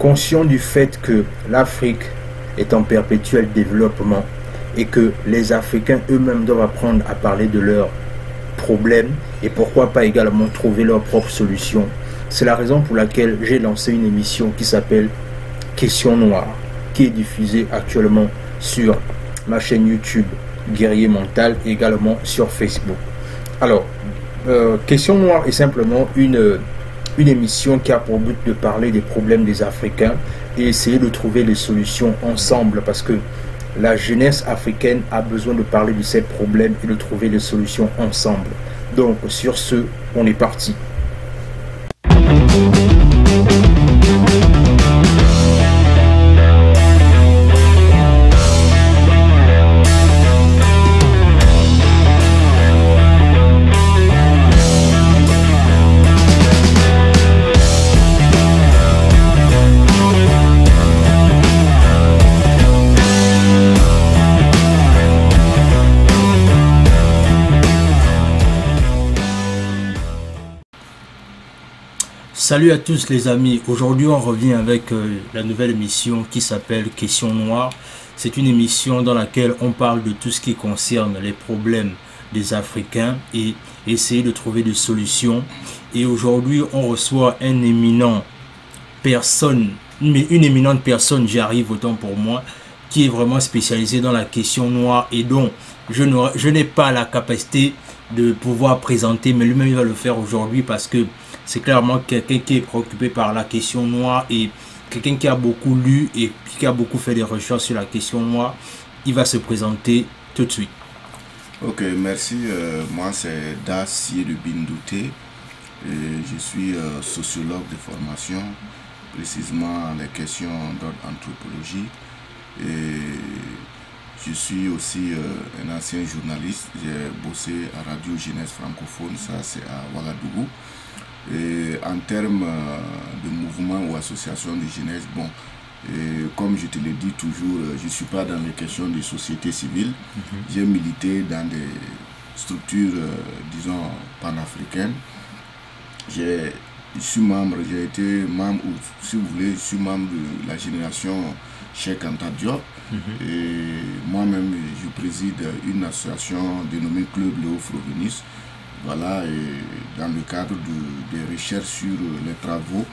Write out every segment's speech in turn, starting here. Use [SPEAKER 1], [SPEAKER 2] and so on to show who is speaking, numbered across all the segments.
[SPEAKER 1] Conscient du fait que l'Afrique est en perpétuel développement et que les Africains eux-mêmes doivent apprendre à parler de leurs problèmes et pourquoi pas également trouver leurs propres solutions, c'est la raison pour laquelle j'ai lancé une émission qui s'appelle Question Noire, qui est diffusée actuellement sur ma chaîne YouTube Guerrier Mental et également sur Facebook. Alors, Question Noire est simplement une émission qui a pour but de parler des problèmes des Africains et essayer de trouver des solutions ensemble, parce que la jeunesse africaine a besoin de parler de ces problèmes et de trouver des solutions ensemble. Donc sur ce, on est parti. Salut à tous les amis, aujourd'hui on revient avec la nouvelle émission qui s'appelle Question Noire. C'est une émission dans laquelle on parle de tout ce qui concerne les problèmes des Africains et essayer de trouver des solutions. Et aujourd'hui on reçoit une éminente personne, j'y arrive autant pour moi, qui est vraiment spécialisée dans la question noire et dont je n'ai pas la capacité de pouvoir présenter, mais lui-même il va le faire aujourd'hui parce que c'est clairement quelqu'un qui est préoccupé par la question noire et quelqu'un qui a beaucoup lu et qui a beaucoup fait des recherches sur la question noire. Il va se présenter tout de suite.
[SPEAKER 2] Ok, merci. Moi, c'est Dacier de Bindouté. Je suis sociologue de formation, précisément les questions d'ordre anthropologie. Et je suis aussi un ancien journaliste. J'ai bossé à Radio Jeunesse Francophone, ça c'est à Ouagadougou. Et en termes de mouvement ou association de jeunesse, bon, comme je te le dis toujours, je ne suis pas dans les questions de société civile. J'ai milité dans des structures, disons, panafricaines. J'ai été membre, ou si vous voulez, je suis membre de la génération Cheikh Anta Diop. Et moi-même, je préside une association dénommée Club Léo Frobenius. Voilà, et dans le cadre des recherches sur les travaux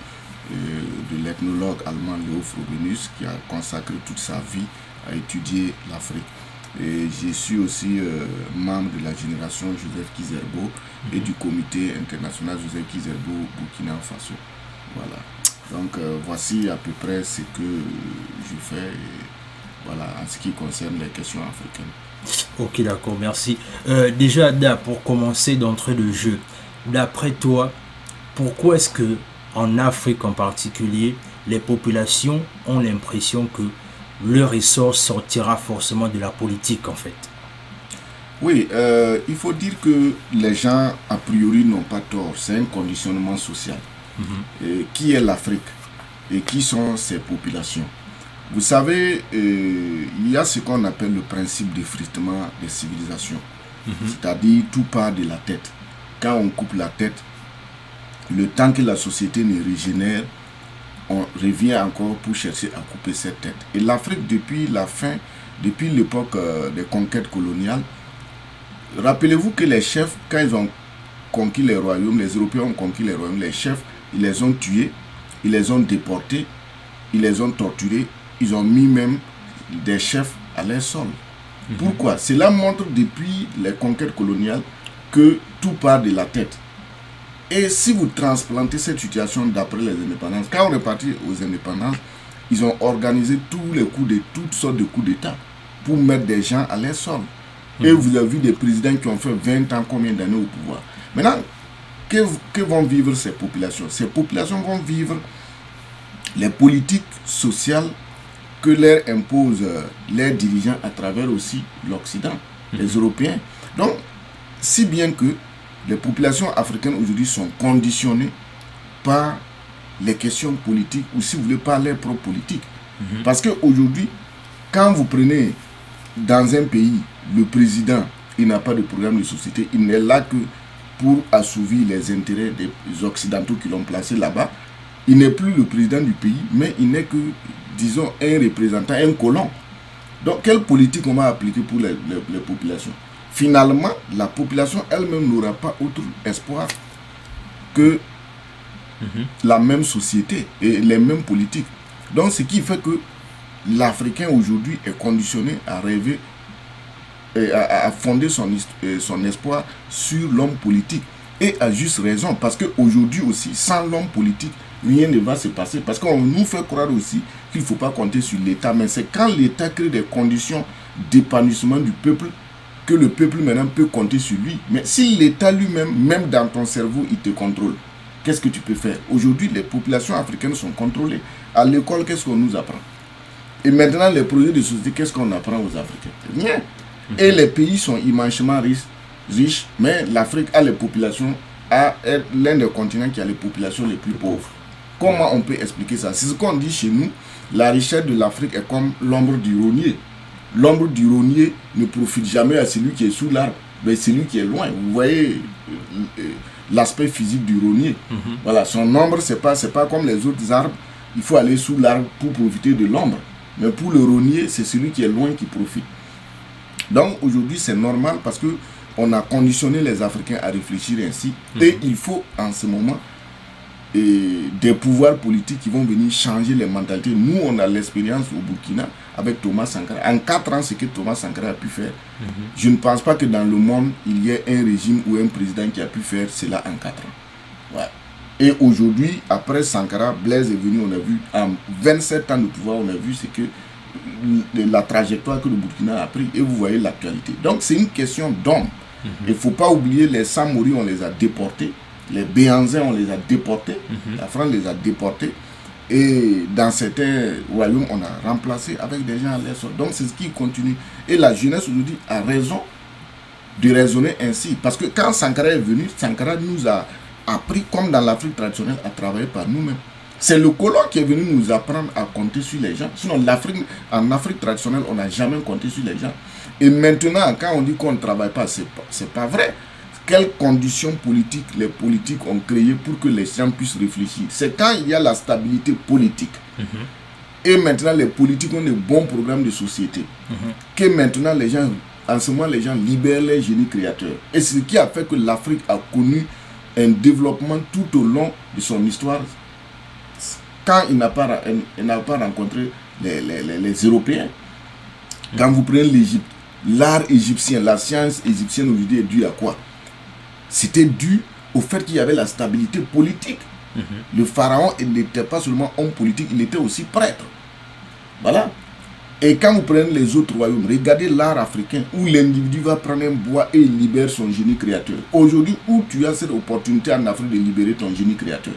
[SPEAKER 2] de l'ethnologue allemand Léo Frobenius, qui a consacré toute sa vie à étudier l'Afrique. Et je suis aussi membre de la génération Joseph Kizerbo et du comité international Joseph Kizerbo Burkina Faso. Voilà. Donc voici à peu près ce que je fais, voilà, en ce qui concerne les questions africaines.
[SPEAKER 1] Ok, d'accord, merci. Déjà, pour commencer d'entrée de jeu, d'après toi, pourquoi est-ce que en Afrique en particulier, les populations ont l'impression que leur essor sortira forcément de la politique en fait?
[SPEAKER 2] Oui, il faut dire que les gens a priori n'ont pas tort, c'est un conditionnement social. Qui est l'Afrique et qui sont ses populations? Vous savez, il y a ce qu'on appelle le principe d'effritement des civilisations. C'est-à-dire, tout part de la tête. Quand on coupe la tête, le temps que la société ne régénère, on revient encore pour chercher à couper cette tête. Et l'Afrique, depuis l'époque des conquêtes coloniales, rappelez-vous que les chefs, quand ils ont conquis les royaumes, les Européens ont conquis les royaumes, les chefs, ils les ont tués, ils les ont déportés, ils les ont torturés. Ils ont mis même des chefs à leur sol. Pourquoi? Cela montre depuis les conquêtes coloniales que tout part de la tête. Et si vous transplantez cette situation d'après les indépendances, quand on est parti aux indépendances, ils ont organisé toutes sortes de coups d'État pour mettre des gens à leur sol. Et vous avez vu des présidents qui ont fait 20 ans, combien d'années au pouvoir. Maintenant, que vont vivre ces populations? Ces populations vont vivre les politiques sociales que leur imposent leurs dirigeants à travers aussi l'Occident, les Européens. Donc, si bien que les populations africaines aujourd'hui sont conditionnées par les questions politiques, ou si vous voulez, par leur propre politique. Parce qu'aujourd'hui, quand vous prenez dans un pays, le président, il n'a pas de programme de société, il n'est là que pour assouvir les intérêts des Occidentaux qui l'ont placé là-bas. Il n'est plus le président du pays, mais il n'est que, disons, un représentant, un colon. Donc, quelle politique on va appliquer pour les populations? Finalement, la population elle-même n'aura pas autre espoir que la même société et les mêmes politiques. Donc, ce qui fait que l'Africain aujourd'hui est conditionné à rêver et à fonder son espoir sur l'homme politique. Et à juste raison, parce qu'aujourd'hui aussi, sans l'homme politique, rien ne va se passer. Parce qu'on nous fait croire aussi qu'il ne faut pas compter sur l'État. Mais c'est quand l'État crée des conditions d'épanouissement du peuple que le peuple maintenant peut compter sur lui. Mais si l'État lui-même, même dans ton cerveau, il te contrôle, qu'est-ce que tu peux faire? Aujourd'hui, les populations africaines sont contrôlées. À l'école, qu'est-ce qu'on nous apprend? Et maintenant, les projets de société, qu'est-ce qu'on apprend aux Africains? Rien. Et les pays sont immensément riches, mais l'Afrique a les populations, est l'un des continents qui a les populations les plus pauvres. Comment on peut expliquer ça? C'est ce qu'on dit chez nous, la richesse de l'Afrique est comme l'ombre du rognier. L'ombre du rognier ne profite jamais à celui qui est sous l'arbre, mais celui qui est loin. Vous voyez l'aspect physique du rognier. Voilà, son ombre, c'est pas comme les autres arbres. Il faut aller sous l'arbre pour profiter de l'ombre. Mais pour le rognier, c'est celui qui est loin qui profite. Donc aujourd'hui, c'est normal parce que on a conditionné les Africains à réfléchir ainsi. Et il faut en ce moment des pouvoirs politiques qui vont venir changer les mentalités. Nous, on a l'expérience au Burkina avec Thomas Sankara. En 4 ans, ce que Thomas Sankara a pu faire, je ne pense pas que dans le monde, il y ait un régime ou un président qui a pu faire cela en 4 ans. Ouais. Et aujourd'hui, après Sankara, Blaise est venu, on a vu, en 27 ans de pouvoir, on a vu ce que la trajectoire que le Burkina a pris, et vous voyez l'actualité. Donc c'est une question d'homme. Il ne faut pas oublier les Samori, on les a déportés, les Béhanzins, on les a déportés, la France les a déportés, et dans certains royaumes, on a remplacé avec des gens à l'air. Donc c'est ce qui continue. Et la jeunesse aujourd'hui a raison de raisonner ainsi. Parce que quand Sankara est venu, Sankara nous a appris, comme dans l'Afrique traditionnelle, à travailler par nous-mêmes. C'est le colon qui est venu nous apprendre à compter sur les gens. Sinon, en Afrique traditionnelle, on n'a jamais compté sur les gens. Et maintenant, quand on dit qu'on ne travaille pas, c'est pas vrai. Quelles conditions politiques les politiques ont créées pour que les gens puissent réfléchir? C'est quand il y a la stabilité politique. Et maintenant, les politiques ont de bons programmes de société. Que maintenant, les gens, en ce moment, les gens libèrent les génies créateurs. Et c'est ce qui a fait que l'Afrique a connu un développement tout au long de son histoire. Quand il n'a pas rencontré les Européens. Quand vous prenez l'Égypte, l'art égyptien, la science égyptienne aujourd'hui est due à quoi? C'était dû au fait qu'il y avait la stabilité politique. Le pharaon, il n'était pas seulement homme politique, il était aussi prêtre. Voilà. Et quand vous prenez les autres royaumes, regardez l'art africain où l'individu va prendre un bois et il libère son génie créateur. Aujourd'hui, où tu as cette opportunité en Afrique de libérer ton génie créateur?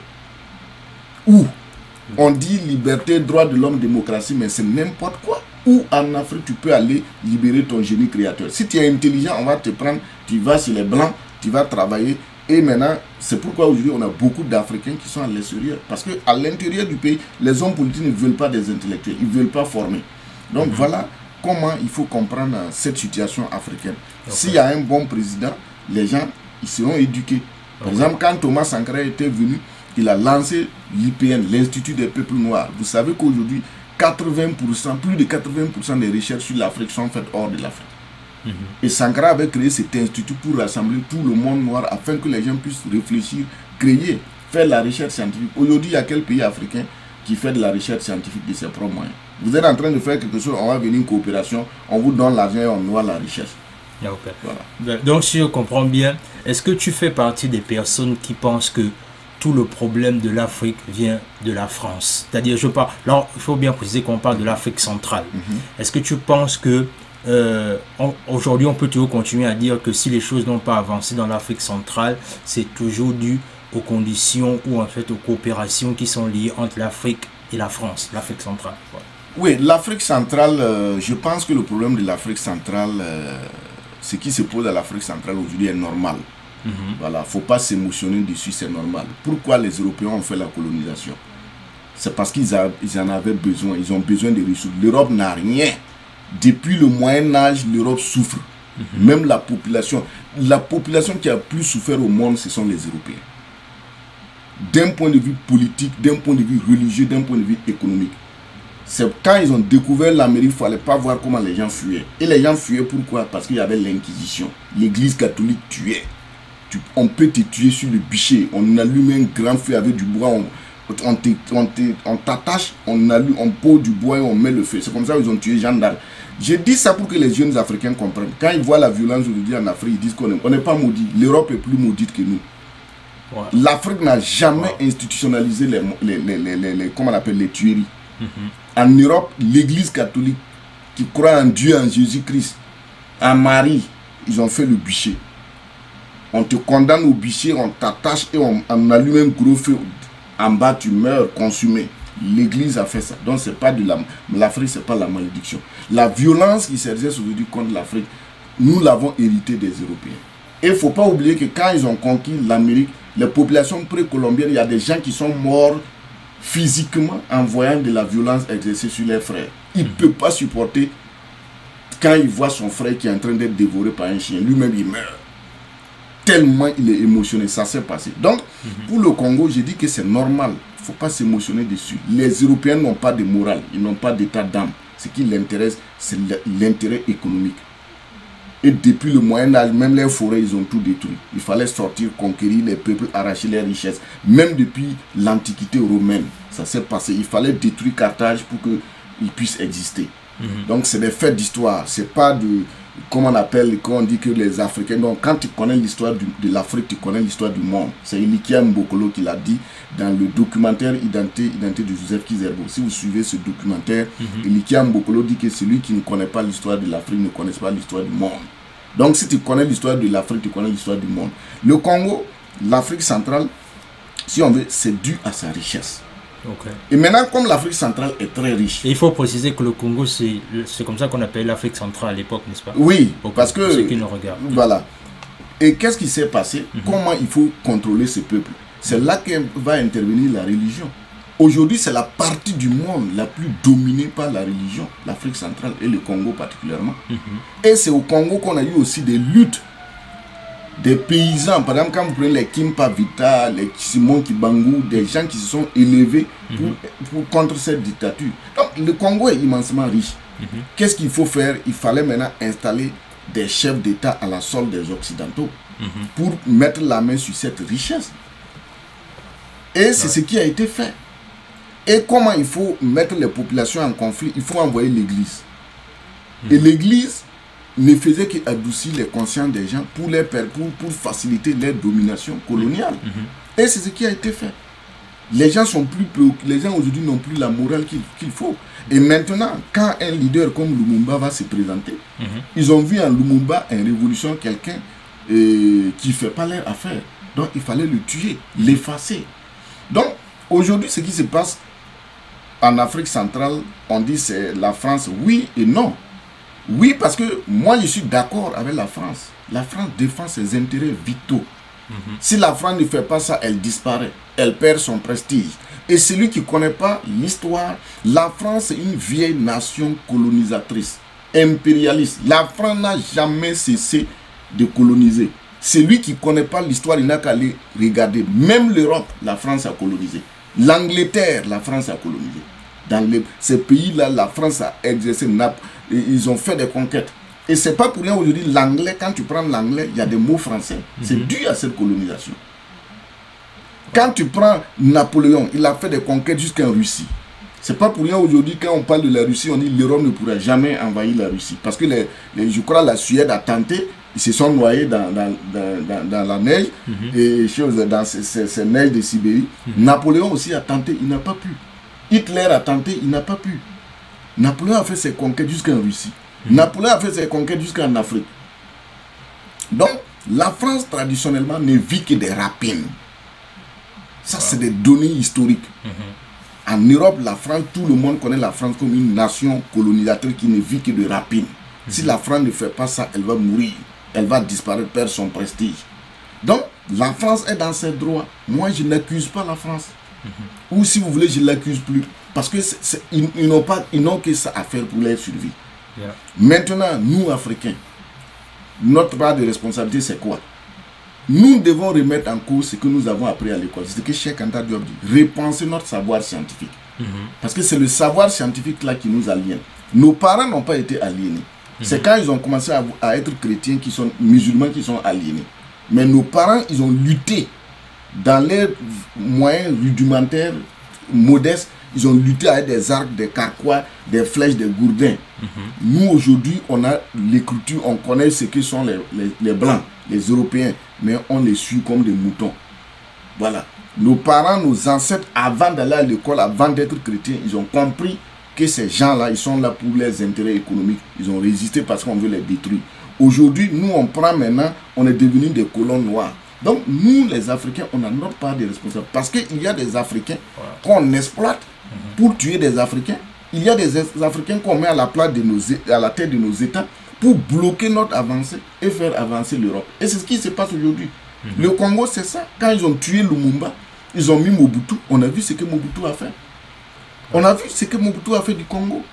[SPEAKER 2] Où? On dit liberté, droit de l'homme, démocratie, mais c'est n'importe quoi. Où en Afrique tu peux aller libérer ton génie créateur? Si tu es intelligent, on va te prendre, tu vas chez les Blancs, tu vas travailler. Et maintenant, c'est pourquoi aujourd'hui on a beaucoup d'Africains qui sont à l'extérieur. Parce qu'à l'intérieur du pays, les hommes politiques ne veulent pas des intellectuels, ils ne veulent pas former. Donc voilà comment il faut comprendre cette situation africaine. S'il y a un bon président, les gens ils seront éduqués. Par exemple, quand Thomas Sankara était venu, il a lancé l'IPN, l'Institut des peuples noirs. Vous savez qu'aujourd'hui, 80%, plus de 80% des recherches sur l'Afrique sont faites hors de l'Afrique. Et Sankara avait créé cet institut pour rassembler tout le monde noir afin que les gens puissent réfléchir, créer, faire la recherche scientifique. Aujourd'hui, il y a quel pays africain qui fait de la recherche scientifique de ses propres moyens? Vous êtes en train de faire quelque chose, on va venir une coopération, on vous donne l'argent et on noie la recherche.
[SPEAKER 1] Okay. Voilà. Donc si je comprends bien, est-ce que tu fais partie des personnes qui pensent que tout le problème de l'Afrique vient de la France? C'est-à-dire, je parle, là, il faut bien préciser qu'on parle de l'Afrique centrale. Est-ce que tu penses que aujourd'hui, on peut toujours continuer à dire que si les choses n'ont pas avancé dans l'Afrique centrale, c'est toujours dû aux conditions ou en fait aux coopérations qui sont liées entre l'Afrique et la France, l'Afrique centrale? Voilà.
[SPEAKER 2] Oui, l'Afrique centrale, je pense que le problème de l'Afrique centrale, ce qui se pose à l'Afrique centrale aujourd'hui est normal. Voilà, il ne faut pas s'émotionner dessus, c'est normal. Pourquoi les Européens ont fait la colonisation? C'est parce qu'ils en avaient besoin, ils ont besoin de ressources. L'Europe n'a rien. Depuis le Moyen-Âge, l'Europe souffre. Même la population qui a plus souffert au monde, ce sont les Européens. d'un point de vue politique, d'un point de vue religieux, d'un point de vue économique. C'est quand ils ont découvert l'Amérique, il ne fallait pas voir comment les gens fuyaient. Et les gens fuyaient pourquoi? Parce qu'il y avait l'Inquisition. L'Église catholique tuait. On peut te tuer sur le bûcher. On allume un grand feu avec du bois. On t'attache, on pose du bois et on met le feu. C'est comme ça qu'ils ont tué Jeanne d'Arc. Je dis ça pour que les jeunes Africains comprennent. Quand ils voient la violence aujourd'hui en Afrique, ils disent qu'on n'est pas maudit. L'Europe est plus maudite que nous. Ouais. L'Afrique n'a jamais institutionnalisé comment on appelle, les tueries. En Europe, l'Église catholique qui croit en Dieu, en Jésus-Christ, en Marie, ils ont fait le bûcher. On te condamne au bûcher, on t'attache et on allume un gros feu. En bas, tu meurs consumé. L'Église a fait ça. Donc, c'est pas de l'Afrique, c'est pas la malédiction. La violence qui s'exerce aujourd'hui contre l'Afrique, nous l'avons hérité des Européens. Et il ne faut pas oublier que quand ils ont conquis l'Amérique, les populations précolombiennes, il y a des gens qui sont morts physiquement en voyant de la violence exercée sur leurs frères. Il ne peut pas supporter quand il voit son frère qui est en train d'être dévoré par un chien. Lui-même, il meurt. Tellement il est émotionné, ça s'est passé. Donc, pour le Congo, je dis que c'est normal. Il ne faut pas s'émotionner dessus. Les Européens n'ont pas de morale, ils n'ont pas d'état d'âme. Ce qui l'intéresse, c'est l'intérêt économique. Et depuis le Moyen-Âge, même les forêts, ils ont tout détruit. Il fallait sortir, conquérir les peuples, arracher les richesses. Même depuis l'Antiquité romaine, ça s'est passé. Il fallait détruire Carthage pour qu'il puisse exister. Donc, c'est des faits d'histoire. C'est pas de... Comment on appelle, quand on dit que les Africains... Donc, quand tu connais l'histoire de l'Afrique, tu connais l'histoire du monde. C'est Ilikia Mbokolo qui l'a dit dans le documentaire Identité de Joseph Kizerbo. Si vous suivez ce documentaire, Ilikia Mbokolo dit que celui qui ne connaît pas l'histoire de l'Afrique ne connaît pas l'histoire du monde. Donc, si tu connais l'histoire de l'Afrique, tu connais l'histoire du monde. Le Congo, l'Afrique centrale, si on veut, c'est dû à sa richesse. Okay. Et maintenant, comme l'Afrique centrale est très riche...
[SPEAKER 3] Et il faut préciser que le Congo, c'est comme ça qu'on appelait l'Afrique centrale à l'époque, n'est-ce pas?
[SPEAKER 2] Oui, parce que...
[SPEAKER 3] Ceux qui nous regardent.
[SPEAKER 2] Voilà. Et qu'est-ce qui s'est passé? Comment il faut contrôler ce peuple? C'est là que va intervenir la religion. Aujourd'hui, c'est la partie du monde la plus dominée par la religion, l'Afrique centrale et le Congo particulièrement. Et c'est au Congo qu'on a eu aussi des luttes des paysans. Par exemple, quand vous prenez les Kimpa Vita, les Simon Kibangu, des gens qui se sont élevés contre cette dictature. Donc, le Congo est immensément riche. Qu'est-ce qu'il faut faire? Il fallait maintenant installer des chefs d'État à la solde des Occidentaux pour mettre la main sur cette richesse. Et c'est ce qui a été fait. Et comment il faut mettre les populations en conflit? Il faut envoyer l'Église. Et l'Église ne faisait qu'adoucir les consciences des gens pour faciliter leur domination coloniale. Et c'est ce qui a été fait. Les gens sont plus préoccupés. Les gens aujourd'hui n'ont plus la morale qu'il faut. Et maintenant, quand un leader comme Lumumba va se présenter, ils ont vu en Lumumba, en révolution, quelqu'un qui ne fait pas leur affaire. Donc il fallait le tuer, l'effacer. Donc aujourd'hui, ce qui se passe en Afrique centrale, on dit c'est la France, oui et non. Oui, parce que moi je suis d'accord avec la France. La France défend ses intérêts vitaux. Si la France ne fait pas ça, elle disparaît. Elle perd son prestige. Et celui qui ne connaît pas l'histoire, la France est une vieille nation colonisatrice, impérialiste. La France n'a jamais cessé de coloniser. Celui qui ne connaît pas l'histoire, il n'a qu'à aller regarder. Même l'Europe, la France a colonisé. L'Angleterre, la France a colonisé. Dans ces pays-là, la France a exercé, ils ont fait des conquêtes. Et ce n'est pas pour rien aujourd'hui, l'anglais, quand tu prends l'anglais, il y a des mots français. C'est dû à cette colonisation. Quand tu prends Napoléon, il a fait des conquêtes jusqu'en Russie. Ce n'est pas pour rien aujourd'hui, quand on parle de la Russie, on dit que l'Europe ne pourra jamais envahir la Russie. Parce que je crois la Suède a tenté, ils se sont noyés dans la neige, et dans ces neiges de Sibérie. Napoléon aussi a tenté, il n'a pas pu. Hitler a tenté, il n'a pas pu. Napoléon a fait ses conquêtes jusqu'en Russie. Napoléon a fait ses conquêtes jusqu'en Afrique. Donc, la France, traditionnellement, ne vit que des rapines. Ça, c'est des données historiques. En Europe, la France, tout le monde connaît la France comme une nation colonisatrice qui ne vit que de rapines. Si la France ne fait pas ça, elle va mourir. Elle va disparaître, perdre son prestige. Donc, la France est dans ses droits. Moi, je n'accuse pas la France. Ou si vous voulez, je ne l'accuse plus. Parce qu'ils n'ont que ça à faire pour leur survie. Maintenant, nous, Africains, notre part de responsabilité, c'est quoi? Nous devons remettre en cause ce que nous avons appris à l'école. C'est ce que Cheikh Anta Diop dit. Repenser notre savoir scientifique. Parce que c'est le savoir scientifique là qui nous aliène. Nos parents n'ont pas été aliénés. C'est quand ils ont commencé à être chrétiens, qui sont musulmans, qui sont aliénés. Mais nos parents, ils ont lutté dans leurs moyens rudimentaires, modestes. Ils ont lutté avec des arcs, des carquois, des flèches, des gourdins. Nous, aujourd'hui, on a l'écriture, on connaît ce que sont les Blancs, les Européens, mais on les suit comme des moutons. Voilà. Nos parents, nos ancêtres, avant d'aller à l'école, avant d'être chrétiens, ils ont compris que ces gens-là, ils sont là pour leurs intérêts économiques. Ils ont résisté parce qu'on veut les détruire. Aujourd'hui, nous, on prend maintenant, on est devenus des colons noirs. Donc, nous, les Africains, on a notre part de responsabilité. Parce qu'il y a des Africains qu'on exploite pour tuer des Africains. Il y a des Africains qu'on met à la tête de nos États pour bloquer notre avancée et faire avancer l'Europe. Et c'est ce qui se passe aujourd'hui. Le Congo, c'est ça. Quand ils ont tué Lumumba, ils ont mis Mobutu. On a vu ce que Mobutu a fait. On a vu ce que Mobutu a fait du Congo.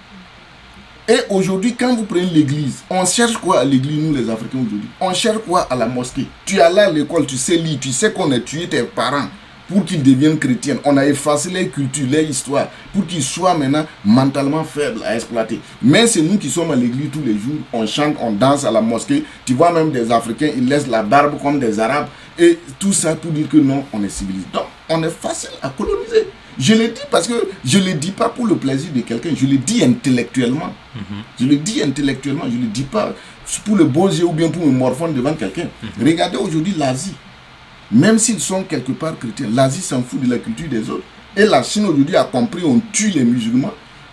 [SPEAKER 2] Et aujourd'hui, quand vous prenez l'église, on cherche quoi à l'église, nous les Africains aujourd'hui? On cherche quoi à la mosquée? Tu es allé à l'école, tu sais lire, tu sais qu'on a tué tes parents pour qu'ils deviennent chrétiens. On a effacé les cultures, les histoires, pour qu'ils soient maintenant mentalement faibles à exploiter. Mais c'est nous qui sommes à l'église tous les jours, on chante, on danse à la mosquée. Tu vois même des Africains, ils laissent la barbe comme des Arabes. Et tout ça pour dire que non, on est civilisé. Donc, on est facile à coloniser. Je le dis parce que je ne le dis pas pour le plaisir de quelqu'un, je le dis intellectuellement. Je le dis intellectuellement, je ne le dis pas pour le beau jeu ou bien pour me morfondre devant quelqu'un. Regardez aujourd'hui l'Asie. Même s'ils sont quelque part chrétiens, l'Asie s'en fout de la culture des autres. Et la Chine aujourd'hui a compris, on tue les musulmans.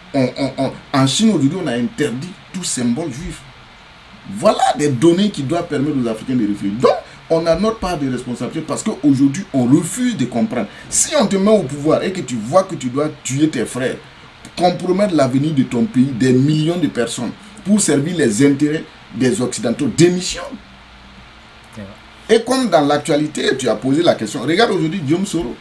[SPEAKER 2] En Chine aujourd'hui, on a interdit tout symbole juif. Voilà des données qui doivent permettre aux Africains de réfléchir. Donc, on a notre part de responsabilité parce qu'aujourd'hui, on refuse de comprendre. Si on te met au pouvoir et que tu vois que tu dois tuer tes frères, compromettre l'avenir de ton pays, des millions de personnes, pour servir les intérêts des Occidentaux, démissionne. Et comme dans l'actualité, tu as posé la question, regarde aujourd'hui Guillaume Soro.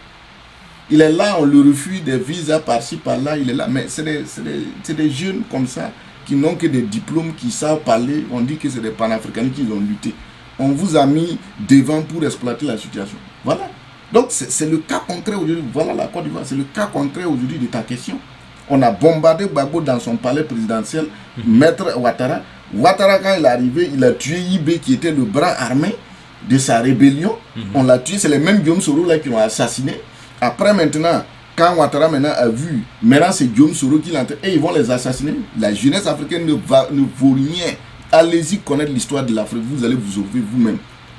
[SPEAKER 2] Il est là, on le refuse des visas par-ci, par-là, il est là. Mais c'est des jeunes comme ça, qui n'ont que des diplômes, qui savent parler. On dit que c'est des panafricains qui ont lutté. On vous a mis devant pour exploiter la situation. Voilà. Donc c'est le cas concret aujourd'hui. Voilà la Côte d'Ivoire. C'est le cas concret aujourd'hui de ta question. On a bombardé Gbagbo dans son palais présidentiel. Maître Ouattara. Ouattara, quand il est arrivé, il a tué Ibé qui était le bras armé de sa rébellion. On l'a tué. C'est les mêmes Guillaume Soro là qui l'ont assassiné. Après maintenant, quand Ouattara maintenant a vu, maintenant c'est Guillaume Soro qui l'entraîne et ils vont les assassiner. La jeunesse africaine ne vaut rien. Allez-y connaître l'histoire de l'Afrique, vous allez vous sauver vous-même.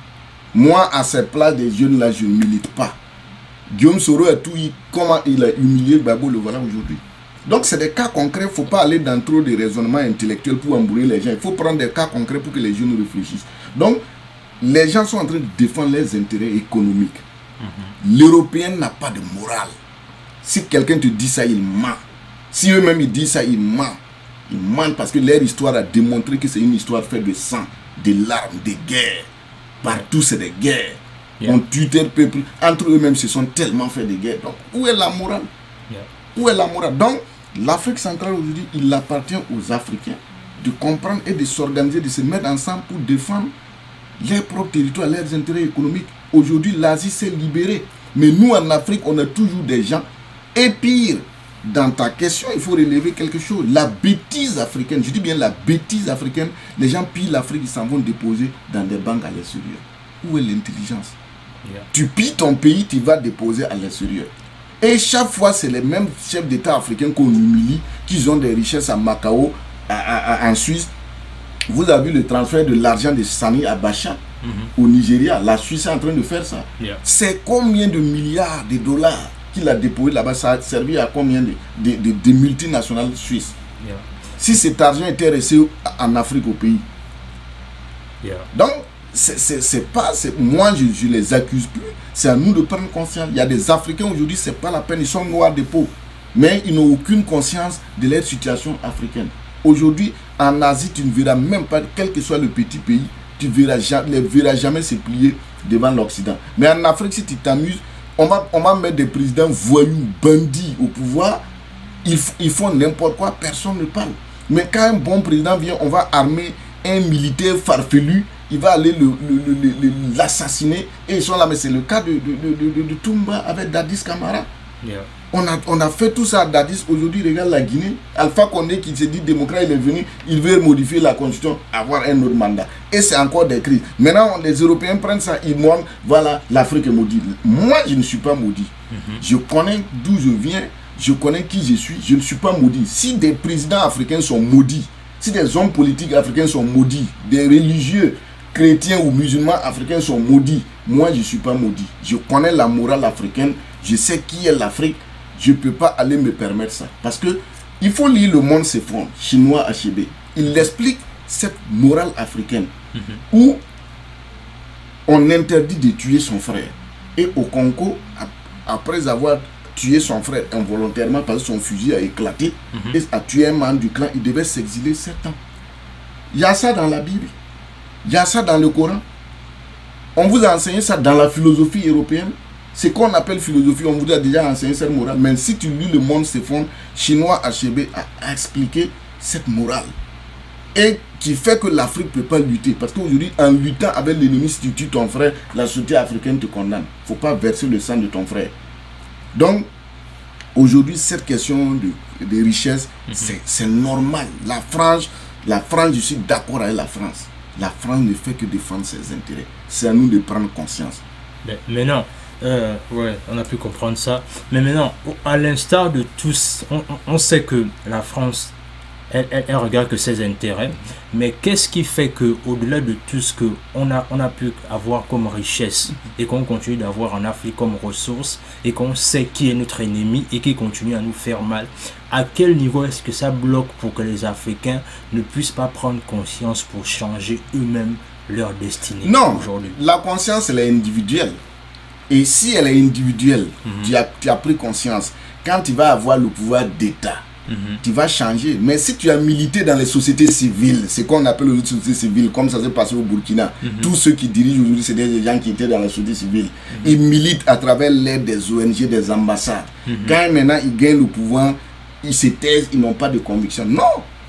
[SPEAKER 2] Moi, à cette place des jeunes là, je ne milite pas. Guillaume Soro a tout eu, comment il a humilié Gbagbo, le voilà aujourd'hui. Donc c'est des cas concrets, il ne faut pas aller dans trop de raisonnements intellectuels pour embrouiller les gens. Il faut prendre des cas concrets pour que les jeunes réfléchissent. Donc, les gens sont en train de défendre les intérêts économiques. L'Européen n'a pas de morale. Si quelqu'un te dit ça, il ment. Si eux-mêmes ils disent ça, ils mentent. Ils mentent parce que leur histoire a démontré que c'est une histoire faite de sang, de larmes, de guerres. Partout, c'est des guerres. On tue tel peuple. Entre eux-mêmes, se sont tellement fait des guerres. Donc, où est la morale? Où est la morale? Donc, l'Afrique centrale aujourd'hui, il appartient aux Africains de comprendre et de s'organiser, de se mettre ensemble pour défendre leurs propres territoires, leurs intérêts économiques. Aujourd'hui, l'Asie s'est libérée. Mais nous, en Afrique, on a toujours des gens. Et pire, dans ta question, il faut relever quelque chose. La bêtise africaine, je dis bien la bêtise africaine, les gens pillent l'Afrique, ils s'en vont déposer dans des banques à l'extérieur. Où est l'intelligence? Tu pilles ton pays, tu vas déposer à l'extérieur. Et chaque fois, c'est les mêmes chefs d'État africains qu'on humilie, qui ont des richesses à Macao, en Suisse. Vous avez vu le transfert de l'argent de Sani Abacha au Nigeria. La Suisse est en train de faire ça. C'est combien de milliards de dollars qu'il a déposé là-bas? Ça a servi à combien de multinationales suisses? Si cet argent était resté en Afrique au pays. Donc, c'est pas, moi je les accuse plus. C'est à nous de prendre conscience. Il y a des Africains aujourd'hui, c'est pas la peine, ils sont noirs de peau. Mais ils n'ont aucune conscience de leur situation africaine. Aujourd'hui, en Asie, tu ne verras même pas, quel que soit le petit pays, tu ne les verras jamais se plier devant l'Occident. Mais en Afrique, si tu t'amuses, on va mettre des présidents voyous, bandits au pouvoir, ils font n'importe quoi, personne ne parle. Mais quand un bon président vient, on va armer un militaire farfelu il va aller l'assassiner. Et ils sont là, mais c'est le cas de Toumba avec Dadis Camara.
[SPEAKER 3] Yeah.
[SPEAKER 2] On a fait tout ça à Dadis. Aujourd'hui, regarde la Guinée. Alpha Condé qui se dit démocrate, il est venu, il veut modifier la constitution, avoir un autre mandat. Et c'est encore des crises. Maintenant, les Européens prennent ça, ils montrent, voilà, l'Afrique est maudite. Moi, je ne suis pas maudit. Je connais d'où je viens, je connais qui je suis, je ne suis pas maudit. Si des présidents africains sont maudits, si des hommes politiques africains sont maudits, des religieux, chrétiens ou musulmans africains sont maudits, moi, je ne suis pas maudit. Je connais la morale africaine, je sais qui est l'Afrique. Je ne peux pas aller me permettre ça. Parce que il faut lire Le Monde s'effondre, chinois Achebe. Il explique cette morale africaine où on interdit de tuer son frère. Et au Congo, après avoir tué son frère involontairement parce que son fusil a éclaté et a tué un membre du clan, il devait s'exiler 7 ans. Il y a ça dans la Bible. Il y a ça dans le Coran. On vous a enseigné ça dans la philosophie européenne. Ce qu'on appelle philosophie, on vous a déjà enseigné cette morale. Mais si tu lis Le Monde s'effondre, chinois Achebe a expliqué cette morale. Et qui fait que l'Afrique ne peut pas lutter. Parce qu'aujourd'hui, en luttant avec l'ennemi, si tu tues ton frère, la société africaine te condamne. Il ne faut pas verser le sang de ton frère. Donc, aujourd'hui, cette question de richesse, c'est normal. La France, je suis d'accord avec la France. La France ne fait que défendre ses intérêts. C'est à nous de prendre conscience.
[SPEAKER 3] Mais non. Ouais, on a pu comprendre ça. Mais maintenant, à l'instar de tous, on sait que la France, elle regarde que ses intérêts. Mais qu'est-ce qui fait que, au-delà de tout ce qu'on a pu avoir comme richesse et qu'on continue d'avoir en Afrique comme ressources et qu'on sait qui est notre ennemi et qui continue à nous faire mal, à quel niveau est-ce que ça bloque pour que les Africains ne puissent pas prendre conscience pour changer eux-mêmes leur destinée?
[SPEAKER 2] Non,
[SPEAKER 3] aujourd'hui,
[SPEAKER 2] la conscience, elle est individuelle. Et si elle est individuelle, tu as pris conscience, quand tu vas avoir le pouvoir d'État, tu vas changer. Mais si tu as milité dans les sociétés civiles, c'est qu'on appelle les sociétés civiles, comme ça s'est passé au Burkina, tous ceux qui dirigent aujourd'hui, c'est des gens qui étaient dans la société civile. Ils militent à travers l'aide des ONG, des ambassades. Quand maintenant ils gagnent le pouvoir, ils se taisent, ils n'ont pas de conviction. Non!